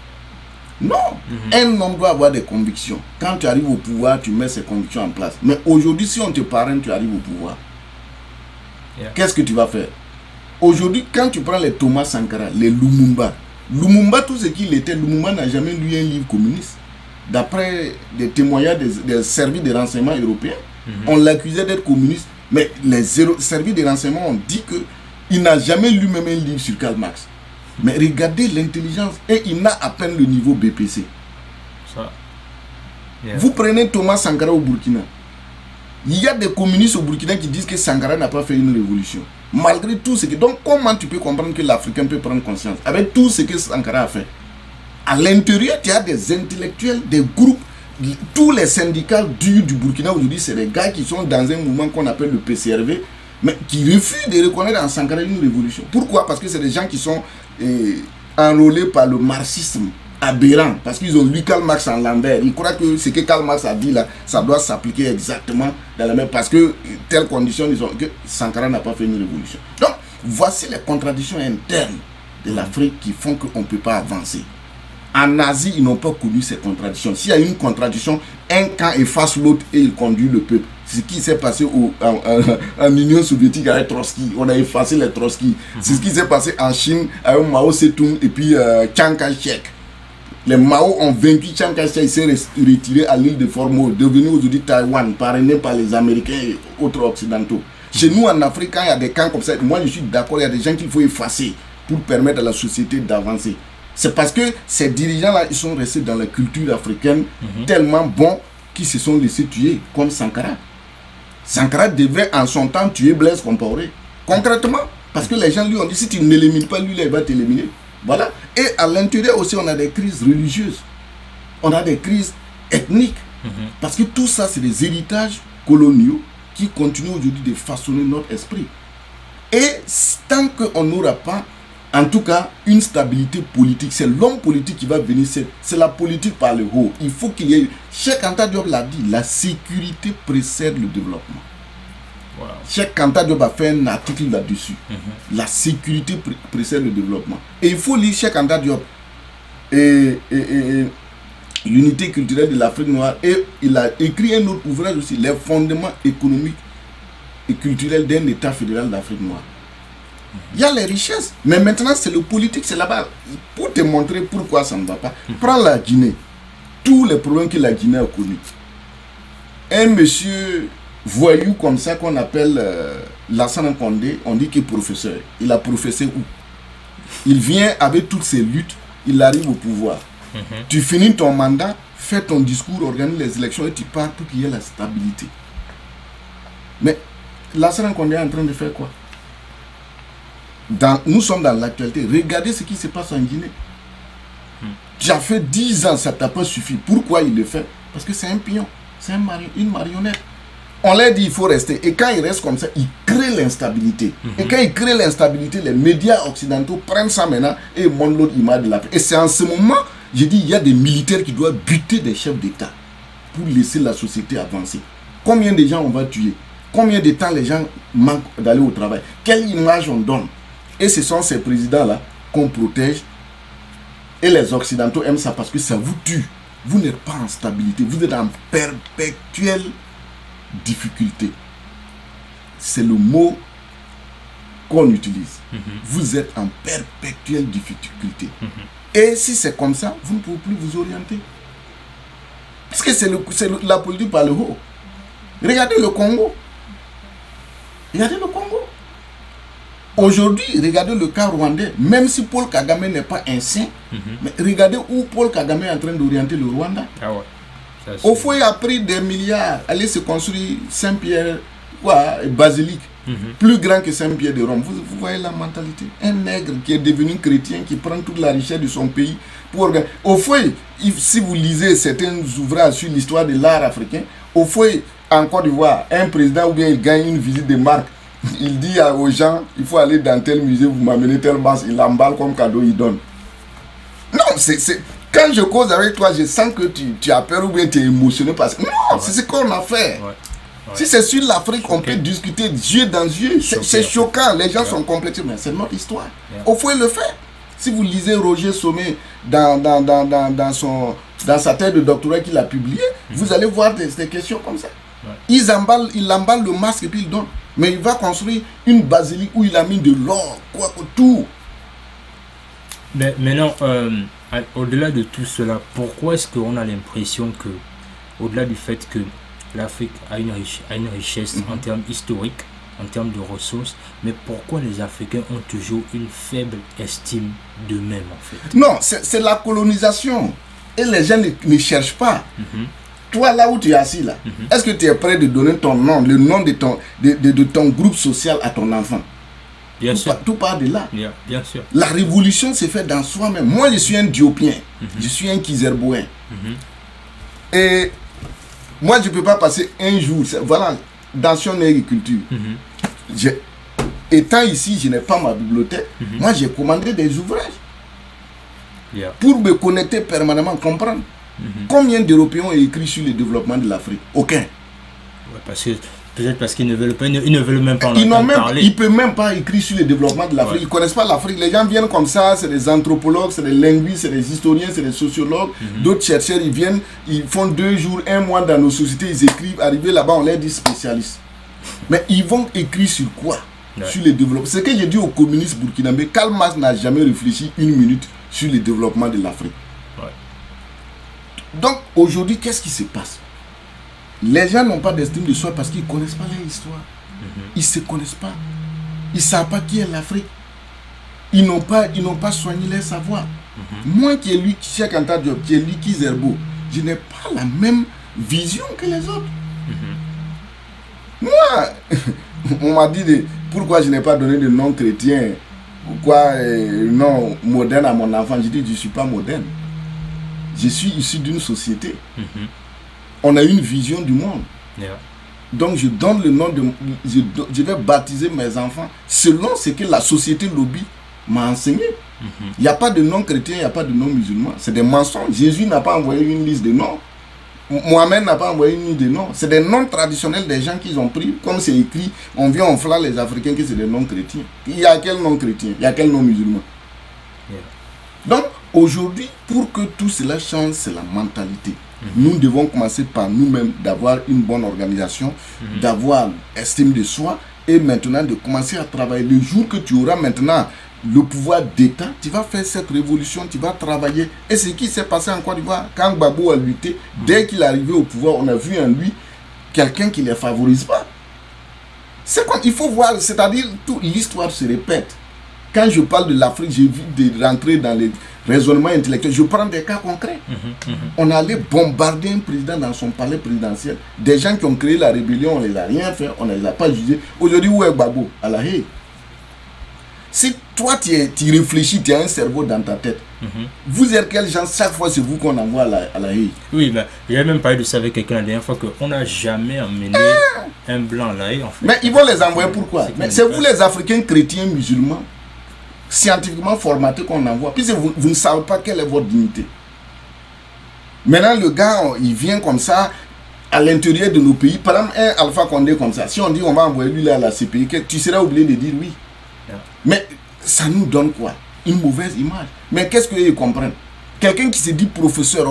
[SPEAKER 2] Non, un homme doit avoir des convictions. Quand tu arrives au pouvoir, tu mets ces convictions en place. Mais aujourd'hui, si on te parraine, tu arrives au pouvoir. Qu'est-ce que tu vas faire? Aujourd'hui, quand tu prends les Thomas Sankara, les Lumumba, tout ce qu'il était, Lumumba n'a jamais lu un livre communiste. D'après des témoignages des services de renseignement européens, on l'accusait d'être communiste. Mais les services de renseignement ont dit qu'il n'a jamais lu même un livre sur Karl Marx. Mais regardez l'intelligence, et il n'a à peine le niveau BPC.
[SPEAKER 3] ça.
[SPEAKER 2] Vous prenez Thomas Sankara au Burkina. Il y a des communistes au Burkina qui disent que Sankara n'a pas fait une révolution. Malgré tout ce que... Donc comment tu peux comprendre que l'Africain peut prendre conscience avec tout ce que Sankara a fait? À l'intérieur, il y a des intellectuels, des groupes, tous les syndicats du Burkina aujourd'hui, c'est des gars qui sont dans un mouvement qu'on appelle le PCRV, mais qui refusent de reconnaître en Sankara une révolution. Pourquoi? Parce que c'est des gens qui sont enrôlés par le marxisme aberrant, parce qu'ils ont lu Karl Marx en Lambert. Ils croient que ce que Karl Marx a dit là, ça doit s'appliquer exactement dans la même, parce que telles conditions, ils ont que Sankara n'a pas fait une révolution. Donc, voici les contradictions internes de l'Afrique qui font qu'on ne peut pas avancer. En Asie, ils n'ont pas connu ces contradictions. S'il y a une contradiction, un camp efface l'autre et il conduit le peuple. C'est ce qui s'est passé en Union soviétique avec Trotsky. On a effacé les Trotsky. C'est ce qui s'est passé en Chine avec Mao Zedong et puis Chiang Kai-shek. Les Mao ont vaincu Chiang Kai-shek, il s'est retiré à l'île de Formose, devenu aujourd'hui Taïwan, parrainé par les Américains et autres occidentaux. Chez nous en Afrique, quand il y a des camps comme ça, moi je suis d'accord, il y a des gens qu'il faut effacer pour permettre à la société d'avancer. C'est parce que ces dirigeants-là, ils sont restés dans la culture africaine tellement bons qu'ils se sont laissés tuer, comme Sankara. Sankara devait en son temps tuer Blaise Compaoré. Concrètement, parce que les gens lui ont dit, si tu ne l'élimines pas, lui, là, il va t'éliminer. Voilà. Et à l'intérieur aussi, on a des crises religieuses. On a des crises ethniques. Parce que tout ça, c'est des héritages coloniaux qui continuent aujourd'hui de façonner notre esprit. Et tant qu'on n'aura pas, en tout cas, une stabilité politique, c'est l'homme politique qui va venir, c'est la politique par le haut. Il faut qu'il y ait... Cheikh Anta Diop l'a dit, la sécurité précède le développement. Wow. Cheikh Anta Diop a fait un article là-dessus. La sécurité précède le développement. Et il faut lire Cheikh Anta Diop. l'unité culturelle de l'Afrique noire, et il a écrit un autre ouvrage aussi, les fondements économiques et culturels d'un État fédéral d'Afrique noire. Il y a les richesses, mais maintenant c'est le politique, c'est là-bas. Pour te montrer pourquoi ça ne va pas, prends la Guinée, tous les problèmes que la Guinée a connus. Un monsieur voyou comme ça qu'on appelle Lassana Condé, on dit qu'il est professeur. Il a professé où? Il vient avec toutes ses luttes, il arrive au pouvoir. Tu finis ton mandat, fais ton discours, organise les élections et tu pars pour qu'il y ait la stabilité. Mais Lassana Condé est en train de faire quoi? Nous sommes dans l'actualité. Regardez ce qui se passe en Guinée. Tu as fait 10 ans, ça t'a pas suffi. Pourquoi il le fait? Parce que c'est un pion, c'est une marionnette. On leur dit il faut rester. Et quand il reste comme ça, il crée l'instabilité. Et quand il crée l'instabilité, les médias occidentaux prennent ça maintenant et montrent l'autre image de l'Afrique. Et c'est en ce moment, j'ai dit, il y a des militaires qui doivent buter des chefs d'État pour laisser la société avancer. Combien de gens on va tuer? Combien de temps les gens manquent d'aller au travail? Quelle image on donne? Et ce sont ces présidents-là qu'on protège. Et les Occidentaux aiment ça parce que ça vous tue. Vous n'êtes pas en stabilité. Vous êtes en perpétuelle difficulté. C'est le mot qu'on utilise. Vous êtes en perpétuelle difficulté. Et si c'est comme ça, vous ne pouvez plus vous orienter. Parce que c'est la politique par le haut. Regardez le Congo. Regardez le Congo. Aujourd'hui, regardez le cas rwandais. Même si Paul Kagame n'est pas un saint, mais regardez où Paul Kagame est en train d'orienter le Rwanda. Ah ouais. Au fond, il a pris des milliards. Aller se construire Saint-Pierre, basilique, plus grand que Saint-Pierre de Rome. Vous voyez la mentalité. Un nègre qui est devenu chrétien, qui prend toute la richesse de son pays. Au fond, si vous lisez certains ouvrages sur l'histoire de l'art africain, au fond, en Côte d'Ivoire, un président ou bien il gagne une visite de marque. Il dit aux gens, il faut aller dans tel musée, vous m'amenez tel masse, il l'emballe comme cadeau, il donne. Non, quand je cause avec toi, je sens que tu as peur ou bien tu es émotionné parce que... Non, c'est ce qu'on a fait. Si c'est sur l'Afrique, on peut discuter yeux dans yeux. C'est choquant, les gens sont complexés, mais c'est notre histoire. Au fond, il le fait. Si vous lisez Roger Sommet dans sa thèse de doctorat qu'il a publié, vous allez voir des questions comme ça. Il emballe le masque et puis il donne. Mais il va construire une basilique où il a mis de l'or, tout.
[SPEAKER 3] Mais maintenant, au-delà de tout cela, pourquoi est-ce qu'on a l'impression que, au-delà du fait que l'Afrique a une richesse en termes historiques, en termes de ressources, mais pourquoi les Africains ont toujours une faible estime d'eux-mêmes en fait?
[SPEAKER 2] Non, c'est la colonisation. Et les gens ne cherchent pas. Toi, là où tu es assis, là, est-ce que tu es prêt de donner ton nom, le nom de ton groupe social à ton enfant?
[SPEAKER 3] Bien sûr.
[SPEAKER 2] Tout part de là.
[SPEAKER 3] Bien sûr.
[SPEAKER 2] La révolution se fait dans soi-même. Moi, je suis un Diopien. Je suis un Kizerboin. Et moi, je ne peux pas passer un jour. Voilà, dans son agriculture. Étant ici, je n'ai pas ma bibliothèque. Moi, j'ai commandé des ouvrages. Pour me connecter permanemment, comprendre. Combien d'Européens ont écrit sur le développement de l'Afrique? Aucun.
[SPEAKER 3] Peut-être parce qu'ils ne veulent pas, ils ne veulent même pas en entendre parler.
[SPEAKER 2] Ils ne peuvent même pas écrire sur le développement de l'Afrique. Ils ne connaissent pas l'Afrique. Les gens viennent comme ça, c'est des anthropologues, c'est des linguistes, c'est des historiens, c'est des sociologues. D'autres chercheurs, ils viennent, ils font 2 jours, 1 mois dans nos sociétés, ils écrivent. Arrivés là-bas, on leur dit spécialistes. Mais ils vont écrire sur quoi? Sur le développement. C'est ce que j'ai dit aux communistes burkinabés. Karl Marx n'a jamais réfléchi 1 minute sur le développement de l'Afrique. Donc aujourd'hui, qu'est-ce qui se passe? Les gens n'ont pas d'estime de soi parce qu'ils ne connaissent pas leur histoire. Ils ne se connaissent pas. Ils ne savent pas qui est l'Afrique. Ils n'ont pas soigné leur savoir. Moi qui ai lu Cheikh Anta Diop, qui ai lu Kizerbo, je n'ai pas la même vision que les autres. Moi, on m'a dit pourquoi je n'ai pas donné de nom chrétien, pourquoi non moderne à mon enfant. Je dis je ne suis pas moderne. Je suis issu d'une société. On a une vision du monde. Donc je donne le nom de... Je vais baptiser mes enfants selon ce que la société lobby m'a enseigné. Il n'y a pas de nom chrétien, il n'y a pas de nom musulman. C'est des mensonges. Jésus n'a pas envoyé une liste de noms. Mohamed n'a pas envoyé une liste de noms. C'est des noms traditionnels des gens qu'ils ont pris. Comme c'est écrit, on vient, on flatte les Africains que c'est des noms chrétiens. Il y a quel nom chrétien? Il y a quel nom musulman? Donc, Aujourd'hui, pour que tout cela change, c'est la mentalité. Nous devons commencer par nous-mêmes, d'avoir une bonne organisation, d'avoir estime de soi, et maintenant de commencer à travailler. Le jour que tu auras maintenant le pouvoir d'État, tu vas faire cette révolution, tu vas travailler. Et ce qui s'est passé en Côte d'Ivoire, quand Gbagbo a lutté, dès qu'il est arrivé au pouvoir, on a vu en lui quelqu'un qui ne les favorise pas. C'est comme, il faut voir, c'est-à-dire, toute l'histoire se répète. Quand je parle de l'Afrique, j'évite de rentrer dans les raisonnements intellectuels. Je prends des cas concrets. On allait bombarder un président dans son palais présidentiel. Des gens qui ont créé la rébellion, on ne les a rien fait, on ne les a pas jugés. Aujourd'hui, où est Gbagbo? À La Haye. Si toi, tu réfléchis, tu as un cerveau dans ta tête, vous êtes quel gens? Chaque fois, c'est vous qu'on envoie à la Haye.
[SPEAKER 3] Oui, mais j'ai même parlé de ça avec quelqu'un la dernière fois, qu'on n'a jamais emmené un blanc à La Haye. En fait.
[SPEAKER 2] Mais ils vont les envoyer pourquoi? C'est vous les Africains chrétiens musulmans scientifiquement formatés qu'on envoie, puisque vous ne savez pas quelle est votre dignité. Maintenant, le gars, il vient comme ça à l'intérieur de nos pays. Par exemple, un Alpha Condé comme ça, si on dit on va envoyer lui là à la CPI, tu seras obligé de dire oui. Mais ça nous donne quoi? Une mauvaise image. Mais qu'est-ce qu'ils comprennent? Quelqu'un qui se dit professeur,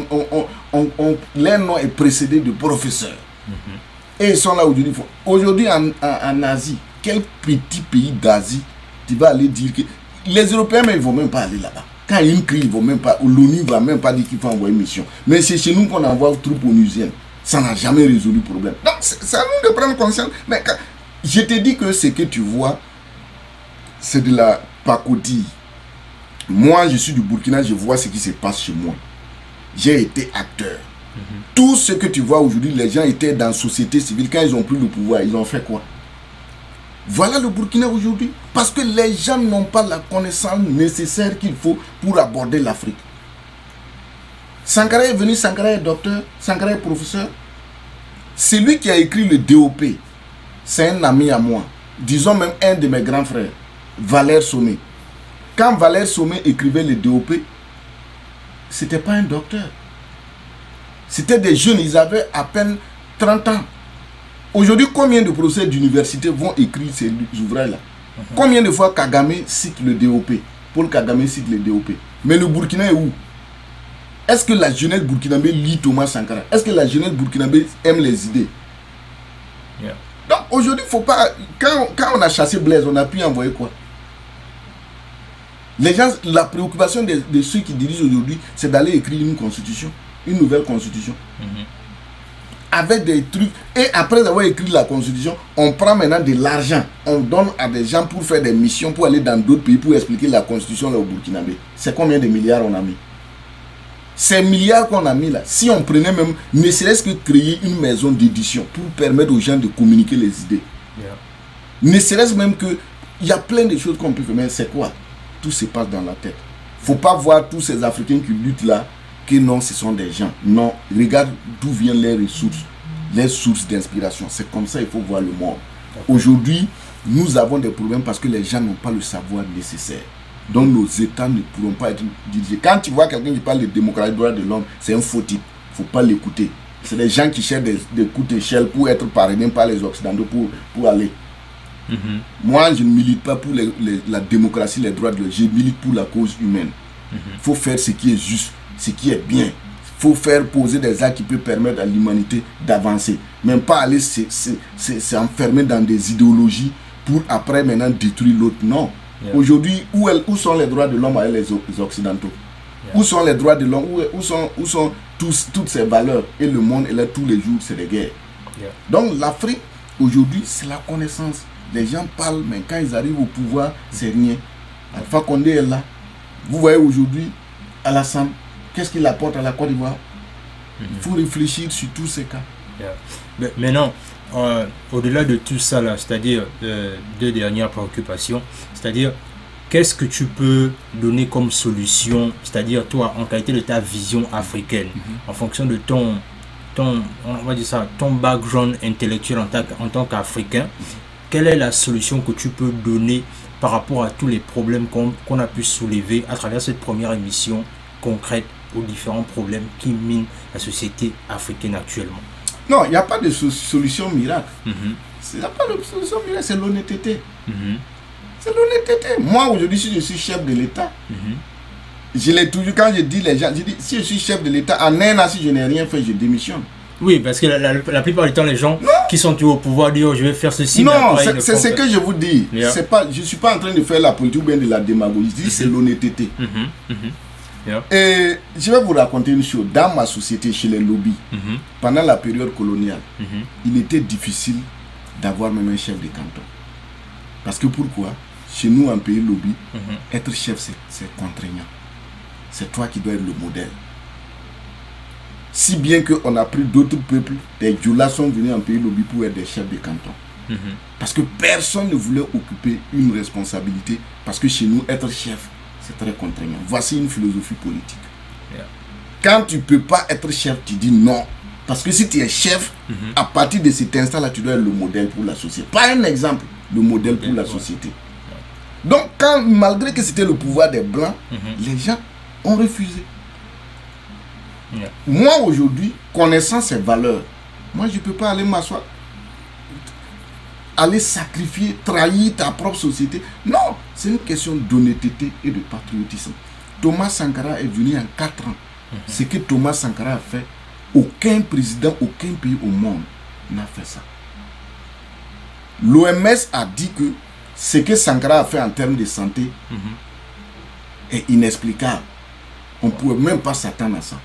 [SPEAKER 2] leur nom est précédé de professeur. Et ils sont là aujourd'hui. Aujourd'hui en Asie, quel petit pays d'Asie tu vas aller dire que les Européens, mais ils ne vont même pas aller là-bas. Quand il y a une crise, ils vont même pas, l'ONU ne va même pas dire qu'il faut envoyer une mission. Mais c'est chez nous qu'on envoie aux troupes onusiennes. Ça n'a jamais résolu le problème. Donc, c'est à nous de prendre conscience. Mais quand, je te dis que ce que tu vois, c'est de la pacotille. Moi, je suis du Burkina, je vois ce qui se passe chez moi. J'ai été acteur. Tout ce que tu vois aujourd'hui, les gens étaient dans la société civile. Quand ils ont pris le pouvoir, ils ont fait quoi? Voilà le Burkina aujourd'hui. Parce que les gens n'ont pas la connaissance nécessaire qu'il faut pour aborder l'Afrique. Sankara est venu, Sankara est docteur, Sankara est professeur. C'est lui qui a écrit le DOP. C'est un ami à moi. Disons même un de mes grands frères, Valère Sommet. Quand Valère Sommet écrivait le DOP, ce n'était pas un docteur. C'était des jeunes, ils avaient à peine 30 ans. Aujourd'hui, combien de professeurs d'université vont écrire ces ouvrages-là? Combien de fois Kagame cite le DOP? Paul Kagame cite le DOP. Mais le Burkina est où? Est-ce que la jeunesse burkinabé lit Thomas Sankara? Est-ce que la jeunesse burkinabé aime les idées? Donc aujourd'hui, il ne faut pas... Quand on a chassé Blaise, on a pu envoyer quoi? Les gens, la préoccupation de ceux qui dirigent aujourd'hui, c'est d'aller écrire une constitution, une nouvelle constitution. Avec des trucs. Et après avoir écrit la constitution, on prend maintenant de l'argent. On donne à des gens pour faire des missions, pour aller dans d'autres pays, pour expliquer la constitution là au Burkinabé. C'est combien de milliards on a mis? Ces milliards qu'on a mis là, si on prenait même, ne serait-ce que créer une maison d'édition pour permettre aux gens de communiquer les idées. Ne serait-ce même que, il y a plein de choses qu'on peut faire, mais c'est quoi? Tout se passe dans la tête. Il ne faut pas voir tous ces Africains qui luttent là, que non, ce sont des gens. Non, regarde d'où viennent les sources d'inspiration. C'est comme ça qu'il faut voir le monde. Aujourd'hui, nous avons des problèmes parce que les gens n'ont pas le savoir nécessaire. Donc nos États ne pourront pas être dirigés. Quand tu vois quelqu'un qui parle de démocratie, droit de l'homme, c'est un faux type. Il ne faut pas l'écouter. C'est des gens qui cherchent des coups d'échelle pour être parrainés par les Occidentaux pour aller. Moi, je ne milite pas pour la démocratie, les droits de l'homme. Je milite pour la cause humaine. Il faut faire ce qui est juste, ce qui est bien. Il faut faire poser des actes qui peuvent permettre à l'humanité d'avancer. Même pas aller s'enfermer dans des idéologies pour après maintenant détruire l'autre. Non. Aujourd'hui, où sont les droits de l'homme avec les Occidentaux? Où sont les droits de l'homme? Où sont toutes ces valeurs? Et le monde est là tous les jours, c'est des guerres. Donc l'Afrique, aujourd'hui, c'est la connaissance. Les gens parlent, mais quand ils arrivent au pouvoir, c'est rien. Alpha Condé est là. Vous voyez aujourd'hui, Alassane, qu'est-ce qu'il apporte à la Côte d'Ivoire? Il faut réfléchir sur tous ces cas.
[SPEAKER 3] Maintenant, au-delà de tout ça, là, c'est-à-dire deux dernières préoccupations, c'est-à-dire qu'est-ce que tu peux donner comme solution, c'est-à-dire toi, en qualité de ta vision africaine, en fonction de ton on va dire ça, ton background intellectuel en tant qu'Africain, quelle est la solution que tu peux donner par rapport à tous les problèmes qu'on a pu soulever à travers cette première émission concrète aux différents problèmes qui minent la société africaine actuellement?
[SPEAKER 2] Non, il n'y a pas de solution miracle. Il n'y a pas de solution miracle, c'est l'honnêteté. C'est l'honnêteté. Moi, aujourd'hui, si je suis chef de l'État, je l'ai toujours, quand je dis les gens, je dis, si je suis chef de l'État, en un an, si je n'ai rien fait, je démissionne.
[SPEAKER 3] Oui, parce que la plupart du temps, les gens qui sont au pouvoir disent oh, je vais faire ceci.
[SPEAKER 2] Non, c'est ce que je vous dis.
[SPEAKER 3] Yeah.
[SPEAKER 2] Je ne suis pas en train de faire la politique ou bien de la démagogie. Je dis c'est l'honnêteté.
[SPEAKER 3] Yeah.
[SPEAKER 2] Et je vais vous raconter une chose. Dans ma société, chez les lobbies, pendant la période coloniale, il était difficile d'avoir même un chef de canton. Parce que pourquoi? Chez nous, en pays lobby, être chef, c'est contraignant. C'est toi qui dois être le modèle. Si bien qu'on a pris d'autres peuples, des Dioula sont venus en pays lobby pour être des chefs de canton. Parce que personne ne voulait occuper une responsabilité. Parce que chez nous, être chef, c'est très contraignant. Voici une philosophie politique.
[SPEAKER 3] Yeah.
[SPEAKER 2] Quand tu ne peux pas être chef, tu dis non. Parce que si tu es chef, à partir de cet instant-là, tu dois être le modèle pour la société. Pas un exemple, le modèle pour la société. Donc, malgré que c'était le pouvoir des Blancs, les gens ont refusé.
[SPEAKER 3] Yeah.
[SPEAKER 2] Moi, aujourd'hui, connaissant ces valeurs, moi, je ne peux pas aller m'asseoir, aller sacrifier, trahir ta propre société. Non, c'est une question d'honnêteté et de patriotisme. Thomas Sankara est venu en 4 ans. Ce que Thomas Sankara a fait, aucun président, aucun pays au monde n'a fait ça. L'OMS a dit que ce que Sankara a fait en termes de santé est inexplicable. On ne pouvait même pas s'attendre à ça.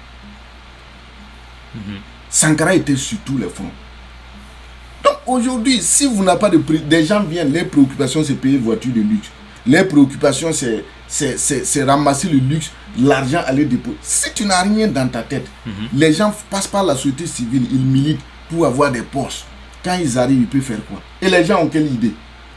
[SPEAKER 2] Sankara était sur tous les fronts. Donc aujourd'hui, si vous n'avez pas de prix, des gens viennent, les préoccupations c'est payer voiture de luxe. Les préoccupations c'est ramasser le luxe, l'argent aller déposer. Si tu n'as rien dans ta tête, les gens passent par la société civile, ils militent pour avoir des postes. Quand ils arrivent, ils peuvent faire quoi? Et les gens ont quelle idée?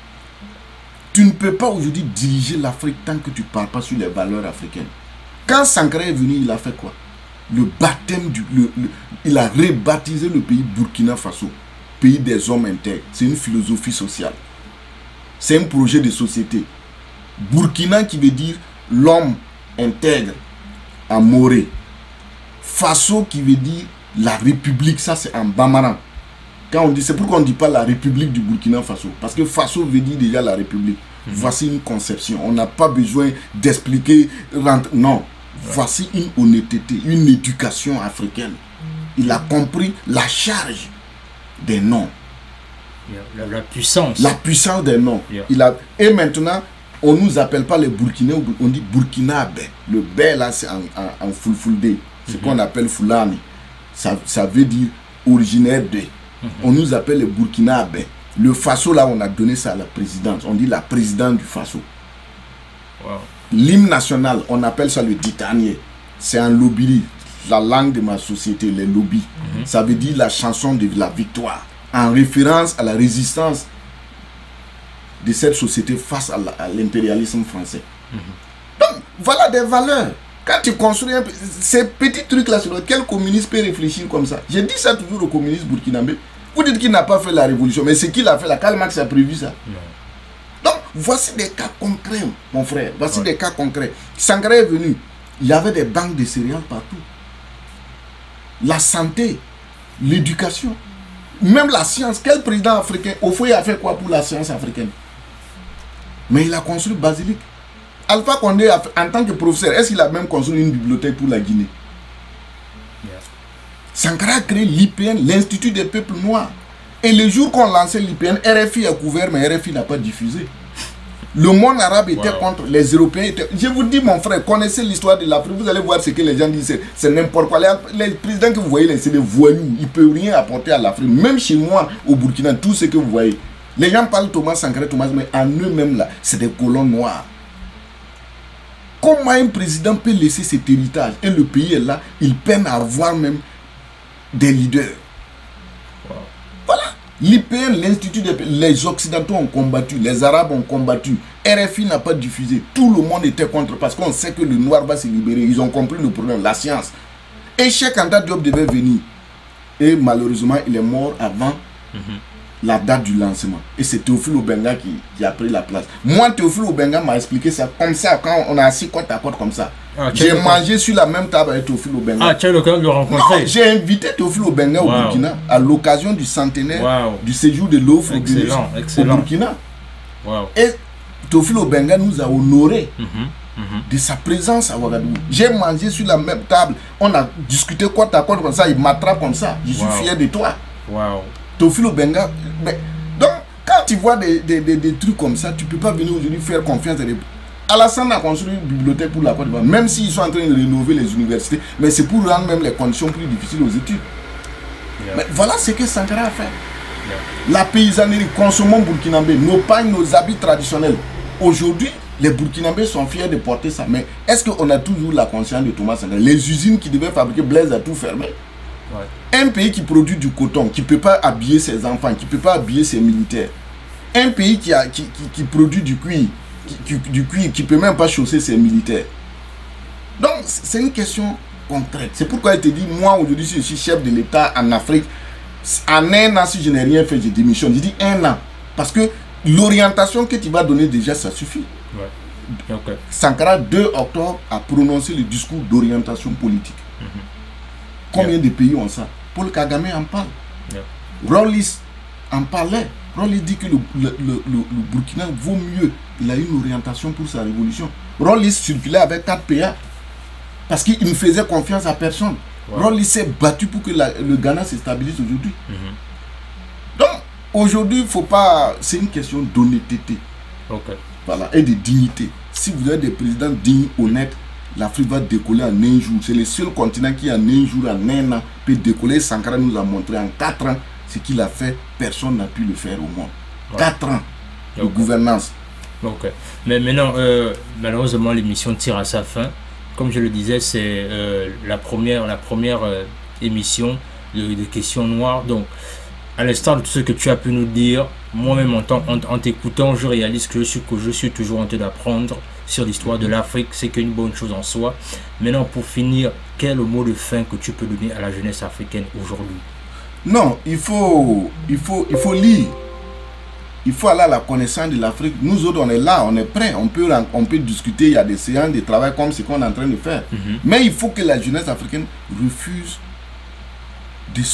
[SPEAKER 2] Tu ne peux pas aujourd'hui diriger l'Afrique tant que tu ne parles pas sur les valeurs africaines. Quand Sankara est venu, il a fait quoi? Le baptême il a rebaptisé le pays Burkina Faso, pays des hommes intègres. C'est une philosophie sociale. C'est un projet de société. Burkina qui veut dire l'homme intègre en Moré. Faso qui veut dire la République, ça c'est en Bamaran. Quand on dit, c'est pourquoi on ne dit pas la République du Burkina Faso. Parce que Faso veut dire déjà la République. Voici une conception. On n'a pas besoin d'expliquer. Non. Voici une honnêteté, une éducation africaine. Il a compris la charge des noms.
[SPEAKER 3] La puissance.
[SPEAKER 2] La puissance des noms.
[SPEAKER 3] Yeah.
[SPEAKER 2] Et maintenant, on ne nous appelle pas les Burkinais, on dit Burkinabé. Le bé là, c'est en Fulfulde. C'est ce qu'on appelle Fulani. Ça veut dire originaire de. On nous appelle les Burkinabé. Le Faso là, on a donné ça à la présidence. On dit la présidente du Faso.
[SPEAKER 3] Wow.
[SPEAKER 2] L'hymne national, on appelle ça le ditanier. C'est un lobby, la langue de ma société, les lobbies. Ça veut dire la chanson de la victoire, en référence à la résistance de cette société face à l'impérialisme français. Donc, voilà des valeurs. Quand tu construis ces petits trucs-là sur lesquels le communiste peut réfléchir comme ça. Je dis ça toujours aux communistes burkinabés. Vous dites qu'il n'a pas fait la révolution, mais c'est qu'il a fait. La Karl Marx a prévu ça. Donc, voici des cas concrets, mon frère. Voici des cas concrets. Sankara est venu. Il y avait des banques de céréales partout. La santé, l'éducation, même la science. Quel président africain, au fond, il a fait quoi pour la science africaine? Mais il a construit Basilique. Alpha Condé, en tant que professeur, est-ce qu'il a même construit une bibliothèque pour la Guinée? Sankara a créé l'IPN, l'Institut des peuples noirs. Et le jour qu'on lançait l'IPN, RFI a couvert, mais RFI n'a pas diffusé. Le monde arabe était contre, les Européens étaient... Je vous dis, mon frère, connaissez l'histoire de l'Afrique, vous allez voir ce que les gens disent, c'est n'importe quoi. Les présidents que vous voyez, c'est des voyous, ils ne peuvent rien apporter à l'Afrique. Même chez moi, au Burkina, tout ce que vous voyez. Les gens parlent Thomas Sankara, mais en eux-mêmes, là, c'est des colons noirs. Comment un président peut laisser cet héritage et le pays est là, il peine à avoir même des leaders. Voilà. L'IPN, l'Institut des... Les Occidentaux ont combattu, les Arabes ont combattu, RFI n'a pas diffusé, tout le monde était contre parce qu'on sait que le noir va se libérer. Ils ont compris le problème, la science. Et Cheikh Anta Diop devait venir. Et malheureusement, il est mort avant la date du lancement. Et c'est Théophile Obenga qui a pris la place. Moi, Théophile Obenga m'a expliqué ça comme ça, quand on a assis côte à côte comme ça. J'ai mangé sur la même table avec Théophile Obenga.
[SPEAKER 3] Ah, tu as eu l'occasion de le rencontrer?
[SPEAKER 2] J'ai invité Théophile Obenga au Burkina à l'occasion du centenaire du séjour de l'offre au Burkina. Et Théophile Obenga nous a honorés de sa présence à Ouagadougou. J'ai mangé sur la même table, on a discuté côte à côte comme ça, il m'attrape comme ça. Je suis fier de toi. Tofilo Benga. Donc, quand tu vois des trucs comme ça, tu ne peux pas venir aujourd'hui faire confiance à des... Alassane a construit une bibliothèque pour la Côte d'Ivoire, même s'ils sont en train de rénover les universités, mais c'est pour rendre même les conditions plus difficiles aux études. Mais voilà ce que Sankara a fait. La paysannerie, consommons burkinabé, nos pagnes, nos habits traditionnels. Aujourd'hui, les Burkinabés sont fiers de porter ça. Mais est-ce qu'on a toujours la conscience de Thomas Sankara? Les usines qui devaient fabriquer Blaise a tout fermé. Un pays qui produit du coton, qui ne peut pas habiller ses enfants, qui ne peut pas habiller ses militaires. Un pays qui produit du cuir, qui ne peut même pas chausser ses militaires. Donc, c'est une question concrète. C'est pourquoi il te dit, moi aujourd'hui, si je suis chef de l'État en Afrique, en un an, si je n'ai rien fait, je démissionne. Je dis un an. Parce que l'orientation que tu vas donner déjà, ça suffit. Sankara, 2 octobre, a prononcé le discours d'orientation politique. Combien de pays ont ça? Paul Kagame en parle. Rawlings en parlait. Rawlings dit que le Burkina vaut mieux. Il a une orientation pour sa révolution. Rawlings circulait avec 4 PA. Parce qu'il ne faisait confiance à personne. Rawlings s'est battu pour que le Ghana se stabilise aujourd'hui. Donc, aujourd'hui, il ne faut pas... C'est une question d'honnêteté. Voilà, et de dignité. Si vous avez des présidents dignes, honnêtes, l'Afrique va décoller en un jour. C'est le seul continent qui en un jour, en un an, peut décoller. Sankara nous a montré en 4 ans ce qu'il a fait. Personne n'a pu le faire au monde. 4 ans de gouvernance.
[SPEAKER 3] Mais maintenant, malheureusement, l'émission tire à sa fin. Comme je le disais, c'est la première émission de questions noires. Donc, à l'instar de tout ce que tu as pu nous dire, moi-même en t'écoutant, je réalise que je suis toujours en train d'apprendre sur l'histoire de l'Afrique. C'est qu'une bonne chose en soi. Maintenant, pour finir, quel est le mot de fin que tu peux donner à la jeunesse africaine aujourd'hui?
[SPEAKER 2] Non, il faut lire. Il faut aller à la connaissance de l'Afrique. Nous autres, on est là, on est prêts. On peut discuter, il y a des séances de travail comme ce qu'on est en train de faire. Mais il faut que la jeunesse africaine refuse de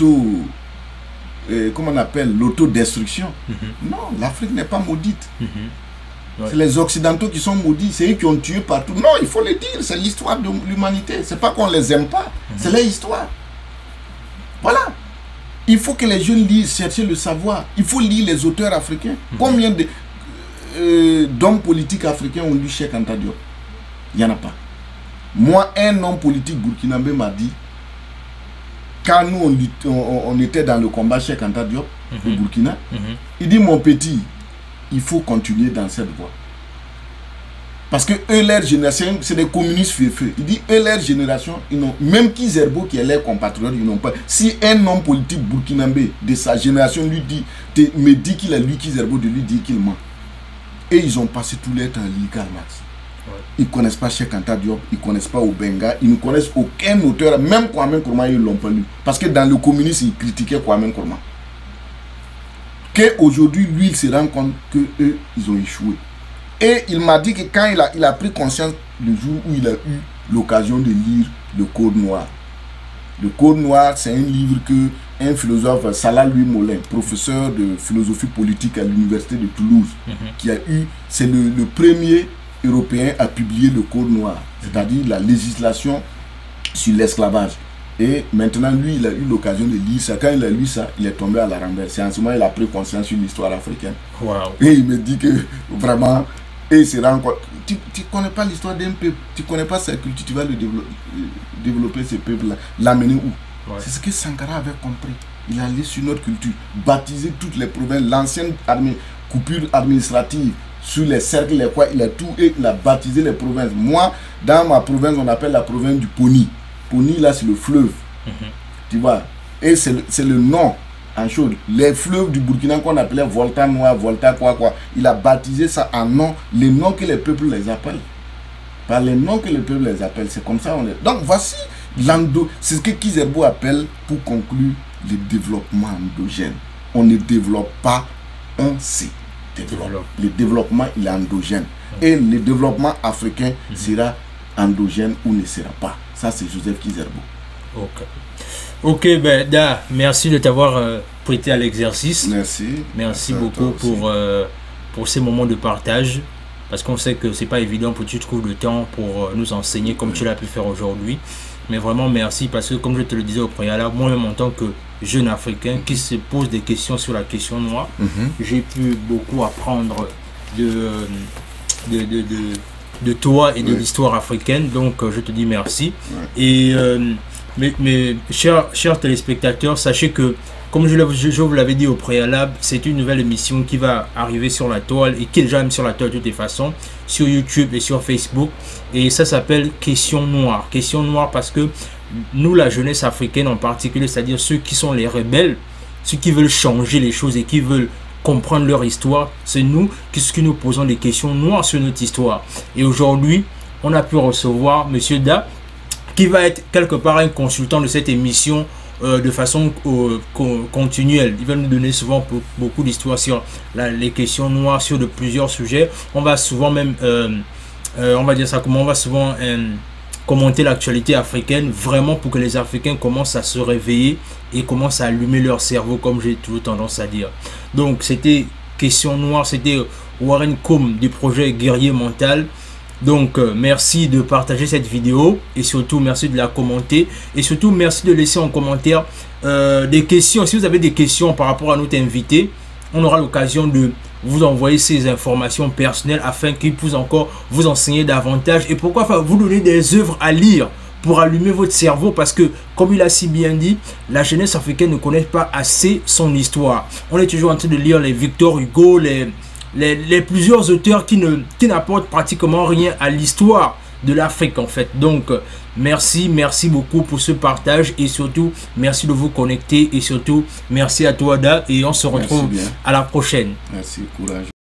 [SPEAKER 2] comment on appelle, l'autodestruction. Non, l'Afrique n'est pas maudite. C'est les Occidentaux qui sont maudits, c'est eux qui ont tué partout. Non, il faut le dire, c'est l'histoire de l'humanité. C'est pas qu'on les aime pas, c'est leur histoire. Voilà. Il faut que les jeunes lisent, chercher le savoir. Il faut lire les auteurs africains. Combien d'hommes politiques africains ont lu Cheikh Anta Diop? Il n'y en a pas. Moi, un homme politique burkinabé m'a dit, quand nous on était dans le combat Cheikh Anta Diop au Burkina, il dit, mon petit, il faut continuer dans cette voie. Parce que eux, leur génération, c'est des communistes feu. Il dit, eux, leur génération, ils n'ont, même Kizerbo qui est leur compatriote, ils n'ont pas. Si un homme politique burkinabé de sa génération lui dit, me dit qu'il a lu Kizerbo, de lui dire qu'il ment. Et ils ont passé tout leur temps à lire Karl Marx. Ils ne connaissent pas Cheikh Anta Diop, ils ne connaissent pas Obenga, ils ne connaissent aucun auteur, même Kwame Nkrumah, ils ne l'ont pas lu. Parce que dans le communisme, ils critiquaient Kwame Nkrumah. Qu'aujourd'hui, lui, il se rend compte qu'eux, ils ont échoué. Et il m'a dit que quand il a pris conscience le jour où il a eu l'occasion de lire le Code Noir. Le Code Noir, c'est un livre que un philosophe, Salah Louis Molin, professeur de philosophie politique à l'université de Toulouse, qui a eu, c'est le premier Européen à publier le Code Noir, c'est-à-dire la législation sur l'esclavage. Et maintenant, lui, il a eu l'occasion de lire ça. Quand il a lu ça, il est tombé à la renverse. C'est en ce moment qu'il a pris conscience sur l'histoire africaine. Et il me dit que vraiment, et il se rend compte, tu ne connais pas l'histoire d'un peuple, tu ne connais pas sa culture, tu vas le développer ce peuple-là, l'amener où? C'est ce que Sankara avait compris. Il allait sur notre culture, baptiser toutes les provinces, l'ancienne coupure administrative, sur les cercles, les quoi, il a tout, et il a baptisé les provinces. Moi, dans ma province, on appelle la province du Poni. Poni, là, c'est le fleuve. Tu vois, et c'est le nom. En chose, les fleuves du Burkina qu'on appelait Volta Noir, Volta quoi. Il a baptisé ça en nom, les noms que les peuples les appellent. Par les noms que les peuples les appellent, c'est comme ça on est. Donc voici c'est ce que Kizerbo appelle, pour conclure, le développement endogène. On ne développe pas, on se développe. Le développement, il est endogène. Et le développement africain sera endogène ou ne sera pas. Ça, c'est Joseph Kizerbo.
[SPEAKER 3] Ok, ben, Da, merci de t'avoir prêté à l'exercice.
[SPEAKER 2] Merci.
[SPEAKER 3] Merci beaucoup pour ces moments de partage. parce qu'on sait que c'est pas évident pour que tu trouves le temps pour nous enseigner comme tu l'as pu faire aujourd'hui. Mais vraiment merci, parce que comme je te le disais au préalable, moi-même en tant que jeune africain qui se pose des questions sur la question noire, j'ai pu beaucoup apprendre de toi et de l'histoire africaine. Donc je te dis merci. Et mes chers téléspectateurs, sachez que comme je vous l'avais dit au préalable, c'est une nouvelle émission qui va arriver sur la toile et qui est déjà même sur la toile de toutes les façons, sur YouTube et sur Facebook. Et ça s'appelle Question Noire. Question Noire parce que nous, la jeunesse africaine en particulier, c'est-à-dire ceux qui sont les rebelles, ceux qui veulent changer les choses et qui veulent comprendre leur histoire, c'est nous qui nous posons des questions noires sur notre histoire. Et aujourd'hui, on a pu recevoir Monsieur Da, qui va être quelque part un consultant de cette émission de façon continuelle. Il va nous donner souvent beaucoup d'histoires sur les questions noires, sur de plusieurs sujets. On va souvent même, on va dire ça comment, on va souvent commenter l'actualité africaine, vraiment pour que les Africains commencent à se réveiller et commencent à allumer leur cerveau, comme j'ai toujours tendance à dire. Donc c'était Question Noire, c'était Warren Combs du projet Guerrier Mental. Donc merci de partager cette vidéo et surtout merci de la commenter et surtout merci de laisser en commentaire des questions. Si vous avez des questions par rapport à notre invité, on aura l'occasion de vous envoyer ces informations personnelles afin qu'il puisse encore vous enseigner davantage et pourquoi pas vous donner des œuvres à lire pour allumer votre cerveau, parce que comme il a si bien dit, la jeunesse africaine ne connaît pas assez son histoire. On est toujours en train de lire les Victor Hugo, les plusieurs auteurs qui n'apportent pratiquement rien à l'histoire de l'Afrique en fait. Donc merci beaucoup pour ce partage et surtout merci de vous connecter et surtout merci à toi Da et on se retrouve à la prochaine.
[SPEAKER 2] Merci, courage.